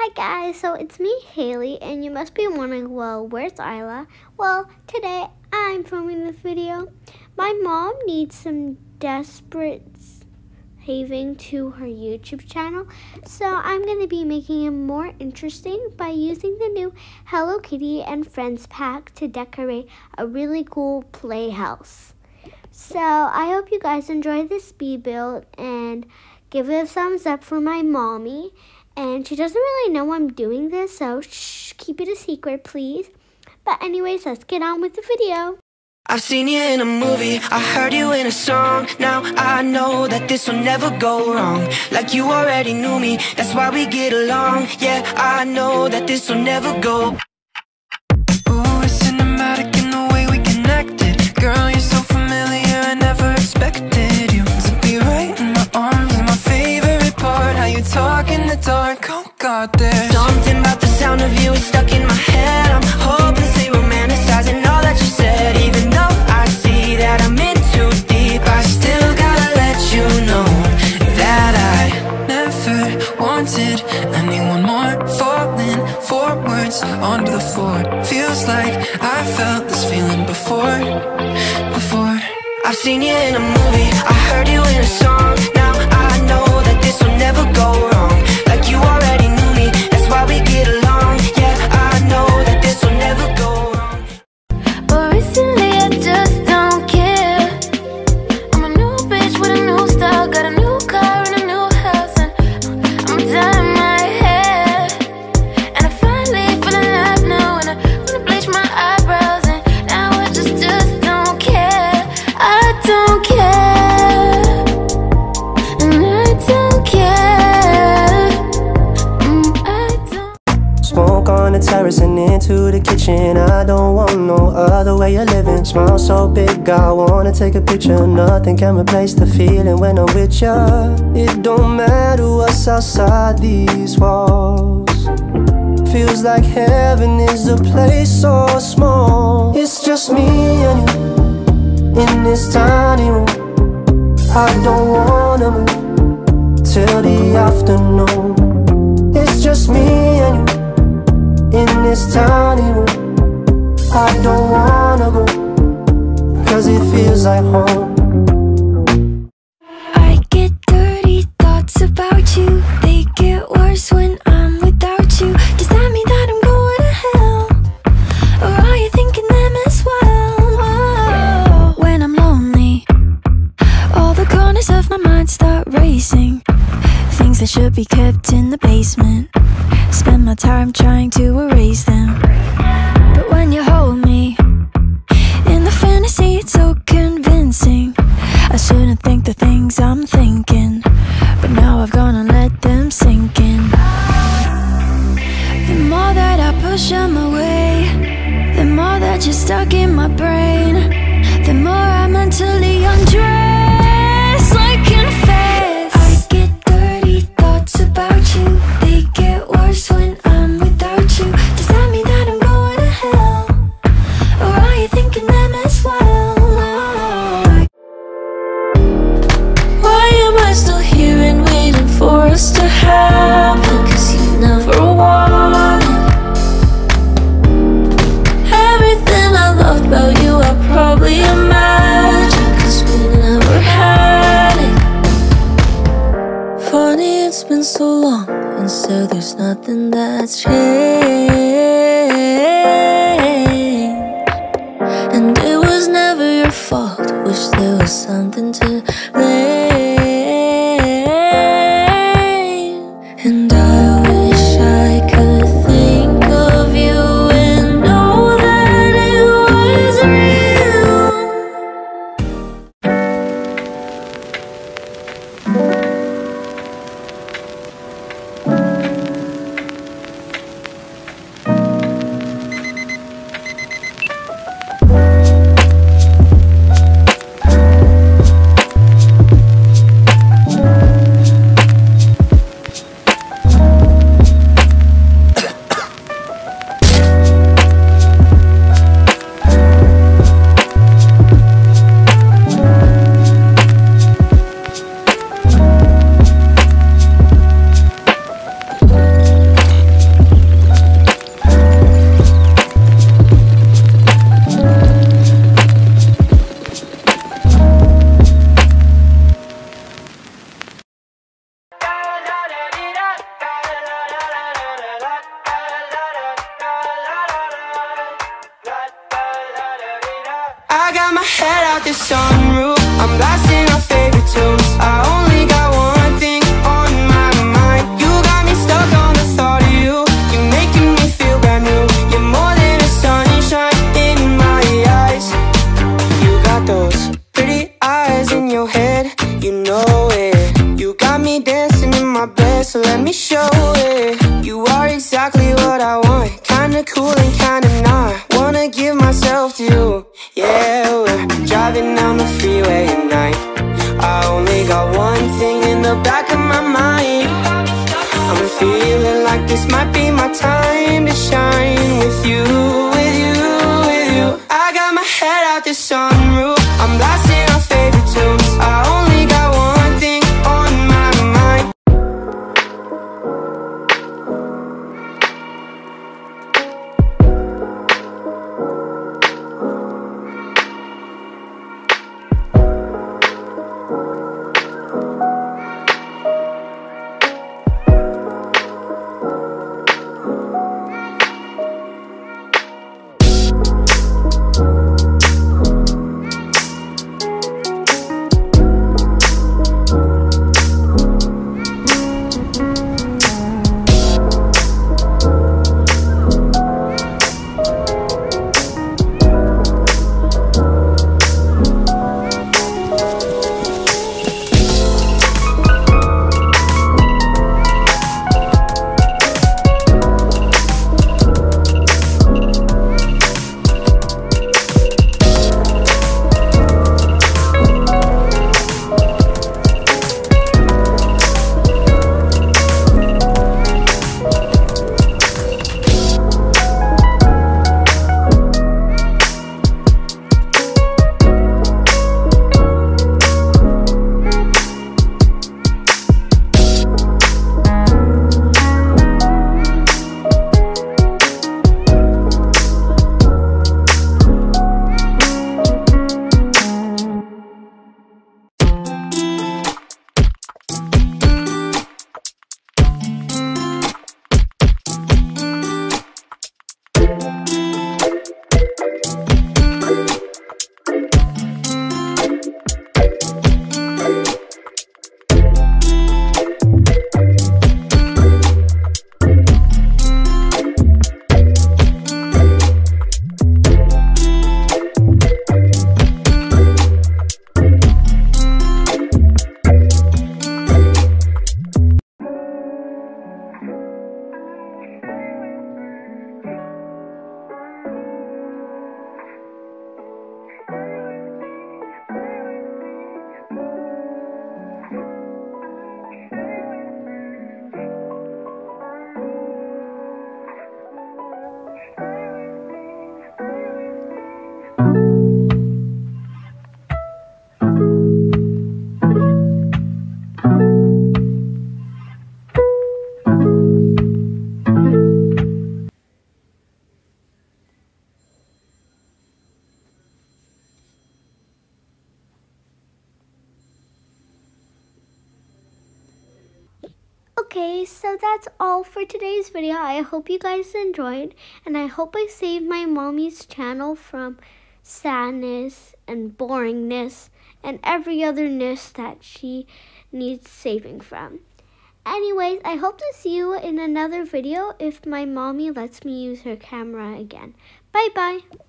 Hi guys, so it's me, Haley, and you must be wondering, well, where's Isla? Well, today I'm filming this video. My mom needs some desperate saving to her YouTube channel, so I'm going to be making it more interesting by using the new Hello Kitty and Friends pack to decorate a really cool playhouse. So I hope you guys enjoy this speed build and give it a thumbs up for my mommy. And she doesn't really know I'm doing this, so shh, keep it a secret, please. But anyways, let's get on with the video. I've seen you in a movie, I heard you in a song. Now I know that this will never go wrong. Like you already knew me, that's why we get along. Yeah, I know that this will never go. Ooh, it's cinematic in the way we connected. Girl, you're so familiar, I never expected you to be right in my arms. And my favorite part, how you talk in the dark. Oh God, there's something about the sound of you is stuck in my head. I'm hopelessly romanticizing all that you said. Even though I see that I'm in too deep, I still gotta let you know that I never wanted anyone more. Falling forwards onto the floor, feels like I felt this feeling before. I've seen you in a movie, I heard you in a song. Now I know that this will never go wrong. Like you already knew me, that's why we get along. Yeah, I know that this will never go wrong. But recently I just don't care. I'm a new bitch with a new style, got a new car and a new house, and I'm dyeing my hair. And I finally feel alive now, and I wanna bleach my eyebrows, and now I just don't care. I don't care, and I don't care. I don't. Smoke on the terrace and into the kitchen. I don't want no other way of living. Smile so big, I wanna take a picture. Nothing can replace the feeling when I'm with ya. It don't matter what's outside these walls. Feels like heaven is a place so small. It's just me and you in this tiny room. I don't wanna move till the afternoon. It's just me and you in this tiny room. I don't wanna go, cause it feels like home. I get dirty thoughts about you. They get worse when I'm without you. Does that mean that I'm going to hell? Or are you thinking them as well? Whoa. When I'm lonely, all the corners of my mind start racing. Things that should be kept in the basement, spend my time trying to erase them. But when you hold me in the fantasy, it's so convincing. I shouldn't think the things I'm thinking, but now I've gone and let them sink in. The more that I push them away, the more that you're stuck in my brain, the more I mentally undress like confess. I get dirty thoughts about you. They get worse when I'm without you. Does that mean that I'm going to hell? Or are you thinking them as well? Why am I still here and waiting for us to happen? Cause you never wanted everything I loved about you. I probably imagined, cause we never had it. Funny, it's been so long, and so there's nothing that's changed. And it was never your fault, wish there was something to blame. And I wish I could think of you and know that it was real. I got my head out the sunroof, I'm blasting our favorite tunes. I only got one thing on my mind. You got me stuck on the thought of you. You're making me feel brand new. You're more than a sunshine in my eyes. You got those pretty eyes in your head, you know it. You got me dancing in my bed, so let me show it. You are exactly what I want, kinda cool and kinda not. Wanna give myself to you. Yeah, we're driving down the freeway at night. I only got one thing in the back of my mind. I'm feeling like this might be my time to shine with you, with you, with you. I got my head out the sunroof, I'm blasting our favorite tunes. I only got one thing on my mind. Okay, so that's all for today's video. I hope you guys enjoyed, and I hope I saved my mommy's channel from sadness and boringness and every otherness that she needs saving from. Anyways, I hope to see you in another video if my mommy lets me use her camera again. Bye-bye.